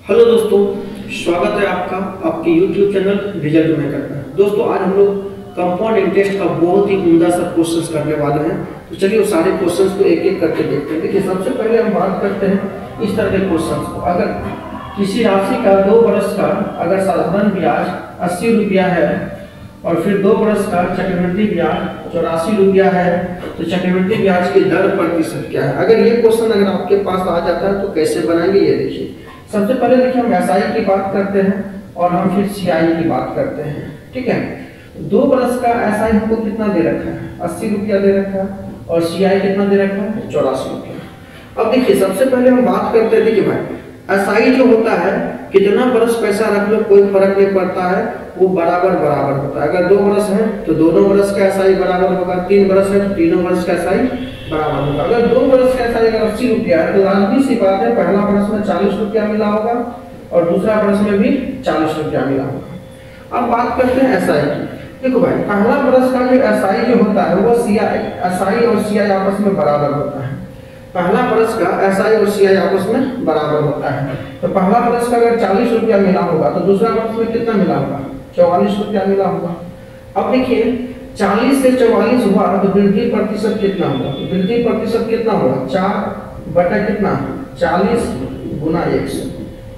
Hello दोस्तों, स्वागत है आपका आपके YouTube चैनल रिजल्ट मेकर पर। दोस्तों आज हम लोग कंपाउंड इंटरेस्ट का बहुत ही उम्दा सा क्वेश्चंस करने वाले हैं। तो चलिए वो सारे क्वेश्चंस को एक एक करके देखते हैं। देखिए सबसे पहले हम बात करते हैं इस तरह के क्वेश्चंस को। अगर किसी राशि का 2 वर्ष का अगर साधारण ब्याज 80 रुपया है और फिर 2 वर्ष का चक्रवृद्धि ब्याज 84 रुपया है, तो चक्रवृद्धि ब्याज की दर प्रतिशत क्या है। अगर ये क्वेश्चन अगर आपके पास आ जाता है तो कैसे बनाएंगे ये देखिए। सबसे पहले देखिए हम एसआई की बात करते हैं और हम फिर सीआई की बात करते हैं। ठीक है, 2 वर्ष का एसआई हमको कितना दे रखा है, 80 रुपया दे रखा है और सीआई कितना दे रखा है, 84 रुपया। अब देखिए सबसे पहले हम बात करते हैं, देखिए भाई एसआई जो होता है कितना वर्ष पैसा रख लो कोई फर्क नहीं पड़ता है, वो बराबर होता है। अगर 2 वर्ष है तो दोनों वर्ष का एसआई बराबर होगा, 3 वर्ष है तो तीनों वर्ष का एसआई बराबर होगा। अगर 2 वर्ष का एसआई अगर 80 रुपया है तो लाजमी सी बात है पहला वर्ष में 40 रुपया मिला होगा और दूसरा वर्ष में भी 40 रुपया मिला होगा। अब बात करते हैं एसआई की। देखो भाई पहला वर्ष का जो एसआई जो होता है वो एसआई और सीआई आपस में बराबर होता है। पहला वर्ष का एसआई और सीआई आपस में बराबर होता है। तो पहला वर्ष का अगर 40 रुपया मिला होगा तो दूसरा वर्ष में कितना मिला होगा, 44 रुपया मिला होगा। अब देखिए 40 से 44 हुआ तो वृद्धि प्रतिशत कितना होगा, वृद्धि प्रतिशत कितना होगा, 4 बटा कितना 40 गुना 100।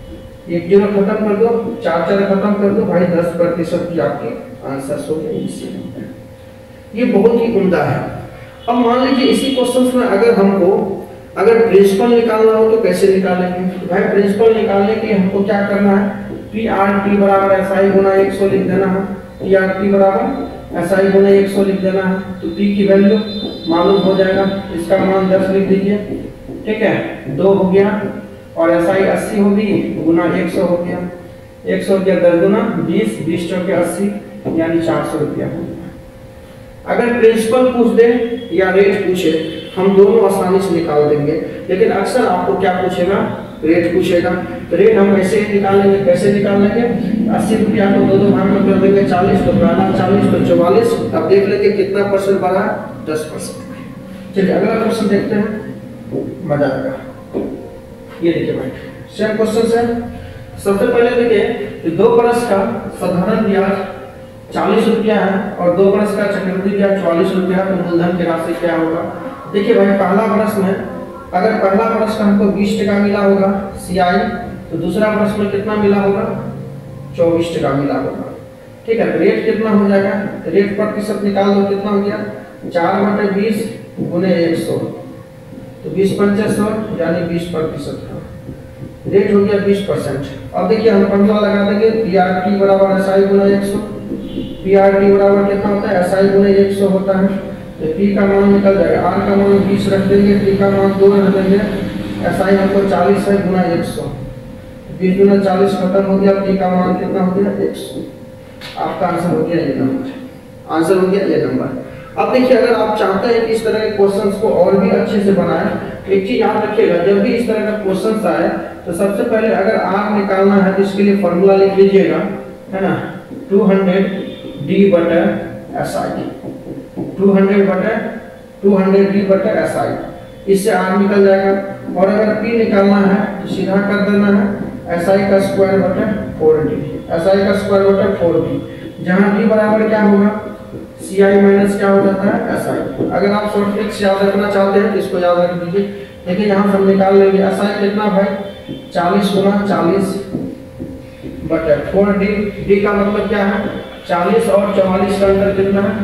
एक जीरो खत्म कर दो, 4 खत्म कर दो भाई, 10% की आपकी आंसर हो गया। ये बहुत ही उम्दा है। अब मान लीजिए इसी क्वेश्चन में अगर प्रिंसिपल निकालना हो तो कैसे निकालेंगे। तो भाई प्रिंसिपल निकालने के हमको क्या करना है, PRT बराबर SI गुना 100 लिख देना है। PRT बराबर SI गुना 100 लिख देना है तो P की वैल्यू मालूम हो जाएगा, इसका मान 10 लिख दीजिए। ठीक है, 2 हो गया और SI 80 होगी गुना 100 हो गया, 100 के 10 गुना 20, 20 चौके 80 यानी 400 रुपया। अगर प्रिंसिपल पूछ दे या रेट पूछे हम दोनों आसानी से निकाल देंगे, लेकिन अक्सर आपको क्या पूछेगा, रेट पूछेगा। तो रेट हम ऐसे ही निकाल लेंगे। कैसे निकाल लेंगे, 80 रुपया को 2 भाग में कर देंगे, 40 तो पहला 40 तो 44। अब देख लेंगे कितना परसेंट बढ़ा, 10%। चलिए अगला क्वेश्चन देखते हैं, मजा आएगा। ये देखिए भाई सेम क्वेश्चन है। सबसे पहले देखिए 2 वर्ष का साधारण ब्याज 40 रुपया है और 2 वर्ष का चक्रवृद्धि ब्याज 44 रुपया, तो मूलधन की राशि क्या होगा। देखिए भाई पहला वर्ष में अगर पहला वर्ष का हमको 20 टका मिला होगा सीआई, तो दूसरा वर्ष में कितना मिला होगा, 24 टका मिला होगा। ठीक है, तो रेट कितना हो जाएगा, रेट प्रतिशत निकाल दो, कितना हो गया 4/20 गुने 100, तो 20/5 यानी 20% का रेट हो गया 20%। अब देखिए हम फॉर्मूला लगा देंगे, PRT बराबर SI गुना 100। PRT बराबर कितना होता है, SI गुना 100 होता है। तो P का मान निकल जाएगा, R का मान 20 रख देंगे, T का मान 2 रख देंगे, SI हमको 40 है गुना 100, 20 गुना 40 खत्म हो गया, P का मान कितना हो गया 100। आपका आंसर हो गया ये नंबर, आंसर हो गया ये नंबर। अब देखिए अगर आप चाहते हैं कि इस तरह के क्वेश्चंस को और भी अच्छे से बनाएं, एक चीज याद रखिएगा, जब भी इस तरह का क्वेश्चंस आए तो सबसे पहले अगर R निकालना है तो इसके लिए फॉर्मूला लिख लीजिएगा, है ना, 200D बटा SI, 200D बटा SI, इससे R निकल जाएगा। और अगर P निकालना है तो सीधा कर देना है SI का स्क्वायर बटा 4D, SI का स्क्वायर बटा 4D, जहां D बराबर क्या होगा, CI माइनस क्या हो जाता है SI। अगर आप शॉर्ट ट्रिक्स याद रखना चाहते हैं तो इसको याद रख दीजिए। देखिए यहाँ हम निकाल लेंगे SI कितना भाई, 40 गुना 40 बटा 4D। D का मतलब क्या है, 40 और 44 का अंतर कितना है,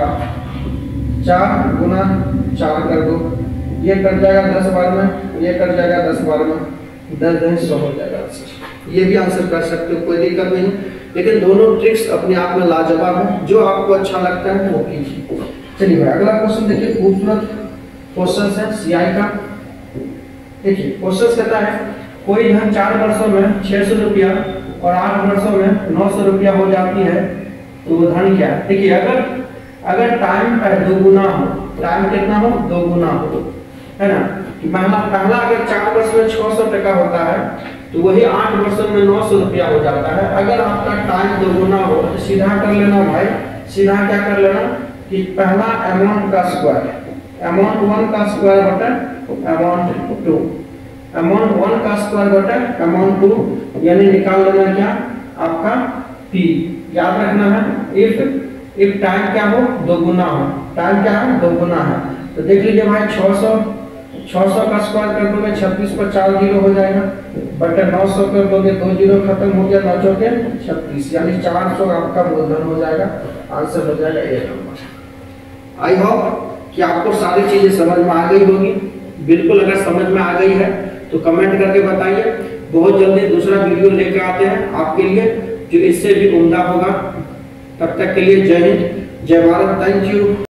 4 गुना 4 कर दो, ये कट जाएगा 10 बार में, ये कट जाएगा 10 बार में, 10 10 100 हो जाएगा। ये भी आंसर कर सकते हो, कोई दिक्कत नहीं, लेकिन दोनों ट्रिक्स अपने आप में लाजवाब है, जो आपको अच्छा लगता है वो कीजिए। चलिए भाई अगला क्वेश्चन देखिए, खूबसूरत क्वेश्चन है सीआई का। देखिए क्वेश्चन कहता है कोई धन 4 वर्षों में 600 रुपया और 8 वर्षों में 900 रुपया हो जाती है, तो वो धन क्या है। देखिए अगर टाइम दोगुना हो, टाइम कितना हो, दोगुना हो, है ना, पहला अगर 4 वर्ष में 600 टका होता है तो वही 8 वर्षों में 900 रुपया हो जाता है। अगर आपका टाइम दोगुना हो तो सीधा कर लेना भाई, सीधा क्या कर लेना कि पहला अमाउंट का स्क्वायर, अमाउंट 1 का स्क्वायर बटा अमाउंट 2, अमाउंट 1 का स्क्वायर बटा अमाउंट 2, यानी निकाल लेना क्या आपका p। याद रखना है इफ टाइम क्या हो दोगुना हो, टाइम क्या है दोगुना है। तो देख लीजिए भाई 600 का स्क्वायर कर दोगे 36 पर 4 जीरो हो जाएगा, बटा 900 कर दोगे 2 जीरो खत्म हो गया, 9 चौके 36, यानी 400 आपका मूलधन हो जाएगा। आंसर हो जाएगा ए नंबर। आई होप कि आपको सारी चीजें समझ में आ गई होगी। बिल्कुल अगर समझ में आ गई है तो कमेंट करके बताइए। बहुत जल्दी दूसरा वीडियो लेकर आते हैं आपके लिए जो इससे भी उम्दा होगा। तब तक के लिए जय हिंद, जय भारत, थैंक यू।